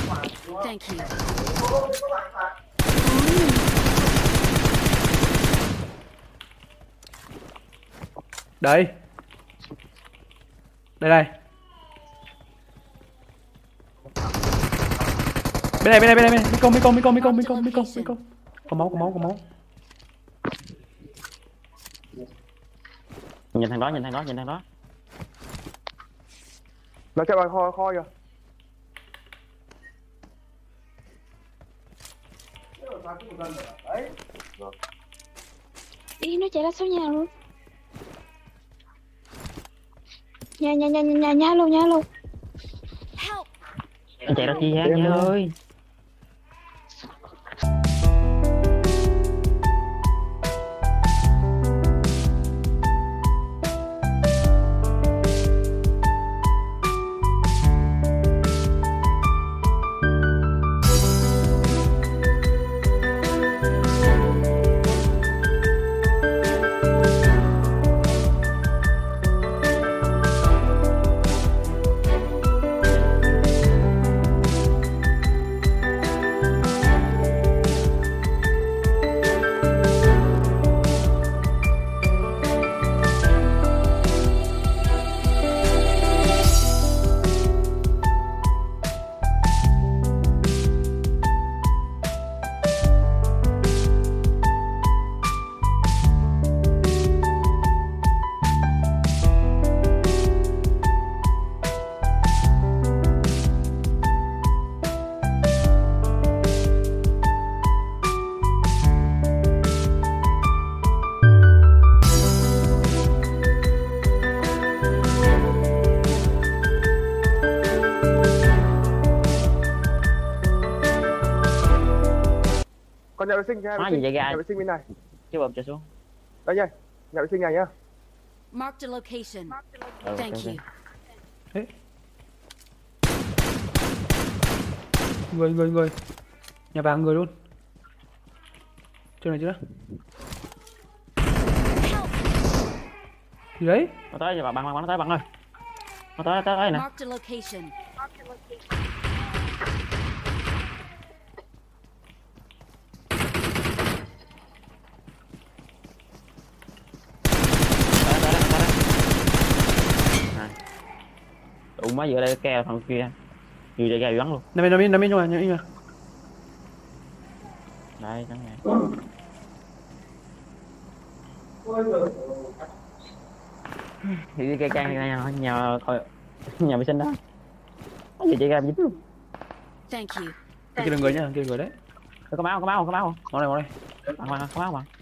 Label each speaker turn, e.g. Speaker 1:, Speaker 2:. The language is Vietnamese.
Speaker 1: Thank you.
Speaker 2: Đây. Đây. Bên này. Bên công. Có máu.
Speaker 3: Nhìn thằng đó.
Speaker 4: Nó chạy vào kho kìa.
Speaker 5: Đi, nó chạy ra sau nhà luôn. Nhà luôn.
Speaker 1: Help.
Speaker 3: Anh chạy ra chi hả nha ơi.
Speaker 4: Còn nhà vệ sinh, nhà vệ sinh bên này.
Speaker 3: Chứ bơm chạy xuống.
Speaker 4: Đây nha, nhà vệ sinh này nhá.
Speaker 1: Marked a location.
Speaker 3: Ừ,
Speaker 1: Thank
Speaker 3: ok.
Speaker 1: you.
Speaker 2: Đấy. Người. Nhà vàng người luôn. Chỗ này chưa? Gì đấy?
Speaker 3: Nó tới rồi bắn nó tới bắn ơi. Nó tới đây nè.
Speaker 1: Marked a location.
Speaker 3: Tụi má vừa đây keo thằng kia. Vừa đây keo bắn luôn.
Speaker 2: Nằm bên trong nhà, nhà.
Speaker 3: Đây thằng này. Thì cái căn nhà vệ sinh đó. Có gì chạy ra dính luôn.
Speaker 1: Thank you.
Speaker 2: Kia là người nhá, kia là người đấy.
Speaker 3: Có máu không?
Speaker 2: Máu này.
Speaker 3: Có máu không?